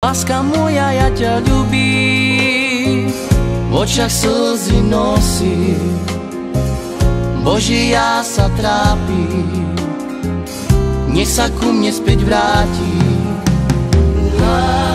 Láska moja, ja ťa ľúbim, v očiach slzy nosím. Bože, ja sa trápim, nech sa ku mne späť vráti.